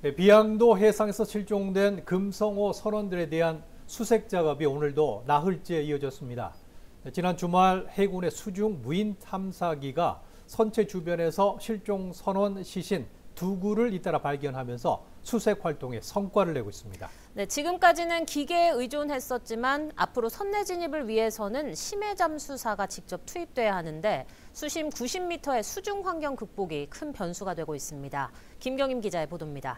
네, 비양도 해상에서 실종된 금성호 선원들에 대한 수색 작업이 오늘도 나흘째 이어졌습니다. 네, 지난 주말 해군의 수중 무인 탐사기가 선체 주변에서 실종 선원 시신 2구를 잇따라 발견하면서 수색 활동에 성과를 내고 있습니다. 네, 지금까지는 기계에 의존했었지만 앞으로 선내 진입을 위해서는 심해 잠수사가 직접 투입돼야 하는데 수심 90m의 수중 환경 극복이 큰 변수가 되고 있습니다. 김경임 기자의 보도입니다.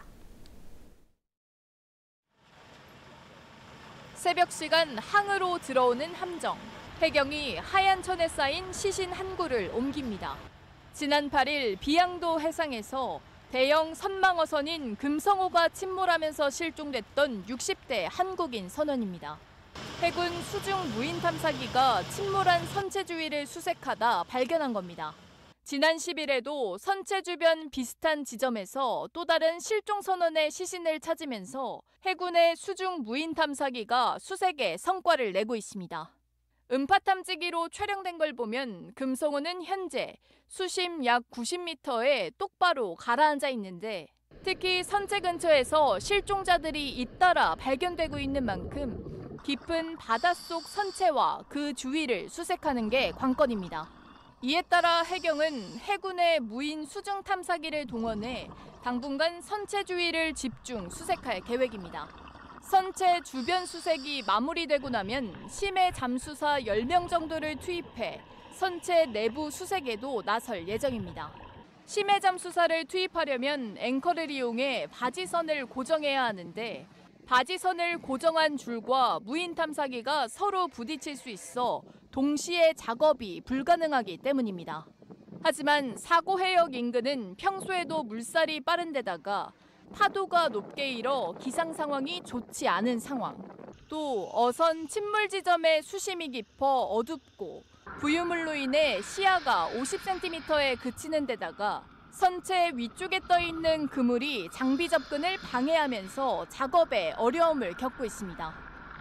새벽 시간 항으로 들어오는 함정. 해경이 하얀 천에 쌓인 시신 한 구를 옮깁니다. 지난 8일 비양도 해상에서 대형 선망어선인 금성호가 침몰하면서 실종됐던 60대 한국인 선원입니다. 해군 수중 무인 탐사기가 침몰한 선체 주위를 수색하다 발견한 겁니다. 지난 10일에도 선체 주변 비슷한 지점에서 또 다른 실종 선원의 시신을 찾으면서 해군의 수중 무인 탐사기가 수색에 성과를 내고 있습니다. 음파 탐지기로 촬영된 걸 보면 금성호는 현재 수심 약 90m에 똑바로 가라앉아 있는데 특히 선체 근처에서 실종자들이 잇따라 발견되고 있는 만큼 깊은 바닷속 선체와 그 주위를 수색하는 게 관건입니다. 이에 따라 해경은 해군의 무인 수중 탐사기를 동원해 당분간 선체 주위를 집중 수색할 계획입니다. 선체 주변 수색이 마무리되고 나면 심해 잠수사 10명 정도를 투입해 선체 내부 수색에도 나설 예정입니다. 심해 잠수사를 투입하려면 앵커를 이용해 바지선을 고정해야 하는데 바지선을 고정한 줄과 무인 탐사기가 서로 부딪힐 수 있어 동시에 작업이 불가능하기 때문입니다. 하지만 사고 해역 인근은 평소에도 물살이 빠른 데다가 파도가 높게 일어 기상 상황이 좋지 않은 상황. 또 어선 침몰 지점의 수심이 깊어 어둡고 부유물로 인해 시야가 50cm에 그치는 데다가 선체 위쪽에 떠 있는 그물이 장비 접근을 방해하면서 작업에 어려움을 겪고 있습니다.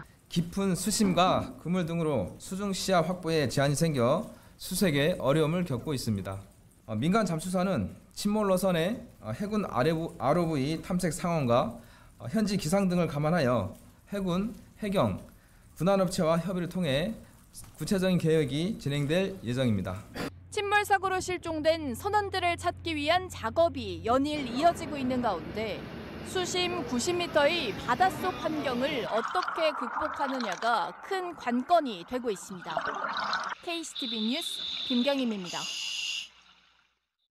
깊은 수심과 그물 등으로 수중 시야 확보에 제한이 생겨 수색에 어려움을 겪고 있습니다. 민간 잠수사는 침몰 노선의 해군 ROV 탐색 상황과 현지 기상 등을 감안하여 해군, 해경, 군안업체와 협의를 통해 구체적인 계획이 진행될 예정입니다. 침몰 사고로 실종된 선원들을 찾기 위한 작업이 연일 이어지고 있는 가운데 수심 90m의 바닷속 환경을 어떻게 극복하느냐가 큰 관건이 되고 있습니다. KCTV 뉴스 김경임입니다.